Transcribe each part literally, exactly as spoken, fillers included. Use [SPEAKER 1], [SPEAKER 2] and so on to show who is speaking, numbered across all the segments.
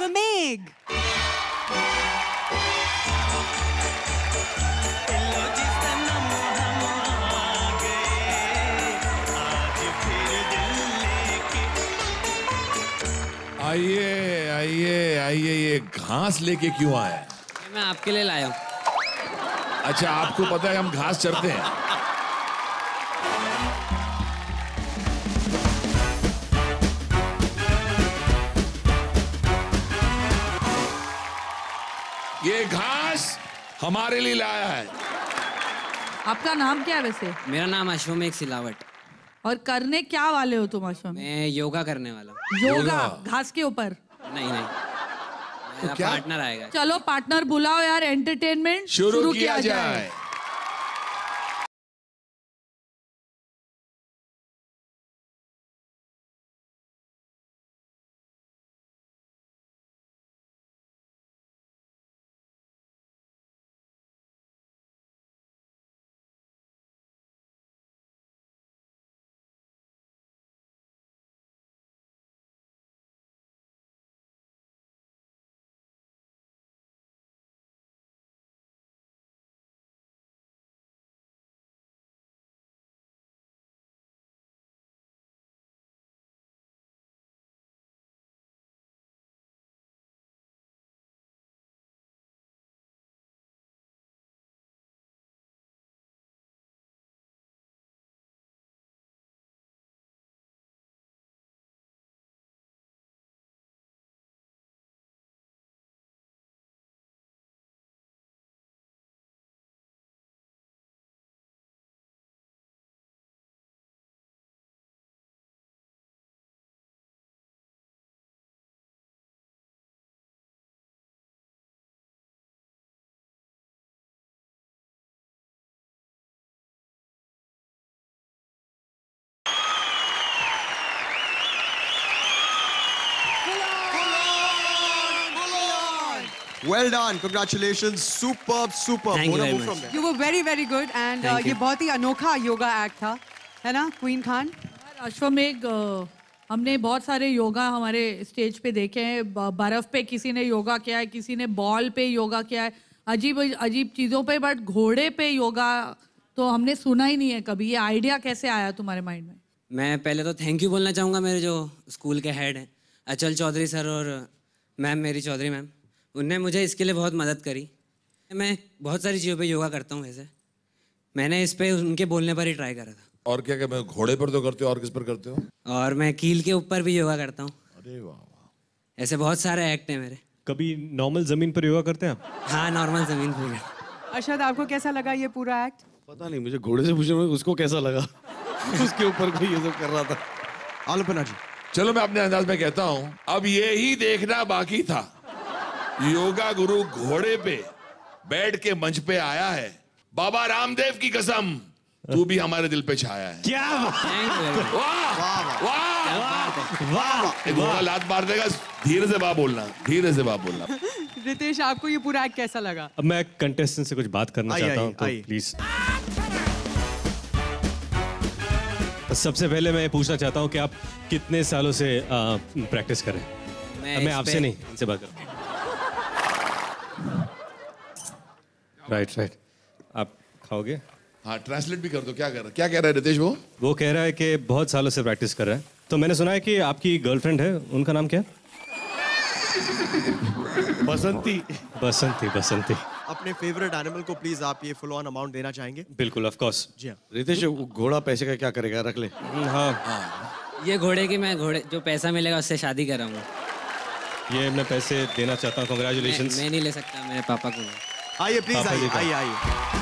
[SPEAKER 1] the Meg.
[SPEAKER 2] आइए आइए आइए, ये घास लेके क्यों आए?
[SPEAKER 3] मैं आपके लिए लाया हूँ।
[SPEAKER 2] अच्छा, आपको पता है हम घास चरते हैं? ये घास हमारे लिए लाया है।
[SPEAKER 4] आपका नाम क्या है वैसे?
[SPEAKER 3] मेरा नाम अश्वमेघ सिलावट।
[SPEAKER 4] और करने क्या वाले हो तुम अश्वमेघ?
[SPEAKER 3] मैं योगा करने वाला हूँ।
[SPEAKER 4] योगा घास के ऊपर?
[SPEAKER 3] नहीं नहीं, मेरा
[SPEAKER 2] क्या?
[SPEAKER 3] पार्टनर आएगा।
[SPEAKER 4] चलो पार्टनर बुलाओ यार, एंटरटेनमेंट
[SPEAKER 2] शुरू किया जाए।
[SPEAKER 5] Well done, congratulations, superb, superb.
[SPEAKER 3] Thank you very
[SPEAKER 5] move
[SPEAKER 3] much.
[SPEAKER 5] from there.
[SPEAKER 1] You were very very good and uh, ये बहुत ही अनोखा योगा एक्ट था, है ना क्वीन खान?
[SPEAKER 4] अश्वमेघ, हमने बहुत सारे योगा हमारे स्टेज पे देखे हैं। बर्फ पे किसी ने योगा किया है, किसी ने बॉल पे योगा किया है, अजीब अजीब चीज़ों पे, बट घोड़े पे योगा तो हमने सुना ही नहीं है कभी। ये आइडिया कैसे आया तुम्हारे माइंड में?
[SPEAKER 3] मैं पहले तो थैंक यू बोलना चाहूँगा मेरे जो स्कूल के हेड हैं, अचल चौधरी सर और मैम मेरी चौधरी मैम। उनने मुझे इसके लिए बहुत मदद करी। मैं बहुत सारी चीज़ों पे योगा करता हूँ वैसे, मैंने इस पे उनके बोलने पर ही ट्राई करा था।
[SPEAKER 2] और क्या क्या? मैं घोड़े पर तो करते हो, और किस पर करते हो?
[SPEAKER 3] और मैं कील के ऊपर भी योगा करता हूँ।
[SPEAKER 2] अरे वाह वाह,
[SPEAKER 3] ऐसे बहुत सारे एक्ट हैं मेरे।
[SPEAKER 6] कभी नॉर्मल जमीन पर योगा करते हैं आप?
[SPEAKER 3] हाँ, नॉर्मल जमीन पर।
[SPEAKER 1] अरशद, आपको कैसा लगा ये पूरा एक्ट?
[SPEAKER 7] पता नहीं, मुझे घोड़े से पूछे उसको कैसा लगा। उसके ऊपर कोई ये सब कर रहा था।
[SPEAKER 5] आलोपना जी,
[SPEAKER 2] चलो मैं अपने अंदाज में कहता हूँ, अब ये ही देखना बाकी था। योगा गुरु घोड़े पे बैठ के मंच पे आया है। बाबा रामदेव की कसम, तू भी हमारे दिल पे छाया है।
[SPEAKER 6] क्या
[SPEAKER 2] वाह वाह वाह वाह। घोड़ा लात मार देगा, धीरे से बात बोलना, धीरे से बात बोलना।
[SPEAKER 1] रितेश, आपको ये पूरा एक्ट कैसा लगा?
[SPEAKER 6] अब मैं कंटेस्टेंट से कुछ बात करना
[SPEAKER 5] आई,
[SPEAKER 6] चाहता
[SPEAKER 5] आई,
[SPEAKER 6] हूँ, तो
[SPEAKER 5] आई।
[SPEAKER 6] प्लीज। सबसे पहले मैं पूछना चाहता हूँ कि आप कितने सालों से प्रैक्टिस करें?
[SPEAKER 3] मैं,
[SPEAKER 6] मैं आपसे नहीं, इनसे बात करूँ। राइट राइट, आप खाओगे?
[SPEAKER 2] हाँ, ट्रांसलेट भी कर दो। क्या कर रहा क्या कह रहा है रितेश? वो
[SPEAKER 6] वो कह रहा है कि बहुत सालों से प्रैक्टिस कर रहा है। तो मैंने सुना है कि आपकी गर्लफ्रेंड है, उनका नाम क्या है?
[SPEAKER 7] बसंती।
[SPEAKER 6] बसंती। बसंती।
[SPEAKER 5] अपने फेवरेट एनिमल को प्लीज आप ये फुल ऑन अमाउंट देना चाहेंगे?
[SPEAKER 6] बिल्कुल, ऑफ कोर्स।
[SPEAKER 5] जी हाँ।
[SPEAKER 7] रितेश, घोड़ा पैसे का क्या करेगा? रख ले।
[SPEAKER 6] हाँ,
[SPEAKER 3] ये घोड़े की मैं घोड़े जो पैसा मिलेगा उससे शादी कराऊंगा।
[SPEAKER 6] ये मैं पैसे देना चाहता हूँ।
[SPEAKER 3] मैं,
[SPEAKER 6] कांग्रेचुलेशंस।
[SPEAKER 3] मैं नहीं ले सकता, मेरे पापा को।
[SPEAKER 5] आइए प्लीज,
[SPEAKER 6] पापा जी
[SPEAKER 5] आइए
[SPEAKER 6] का।
[SPEAKER 5] आइए आइए।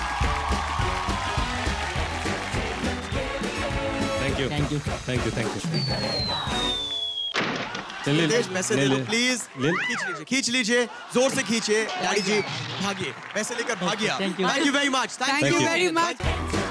[SPEAKER 6] Thank you
[SPEAKER 3] thank you
[SPEAKER 6] thank you thank you. चलिए,
[SPEAKER 5] रितेश, पैसे
[SPEAKER 6] ले
[SPEAKER 5] दे दो
[SPEAKER 6] ले।
[SPEAKER 5] प्लीज।
[SPEAKER 6] ले।
[SPEAKER 5] खींच लीजिए, खींच लीजिए, जोर से खींचिए। डैडी जी भागिए, पैसे लेकर भागिए।
[SPEAKER 3] Thank you.
[SPEAKER 5] Thank you very much.
[SPEAKER 1] Thank you very much.